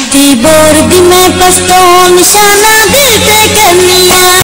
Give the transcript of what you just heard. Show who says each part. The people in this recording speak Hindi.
Speaker 1: दी बोर दी मैं पस्तो निशाना दिल ते करनी है।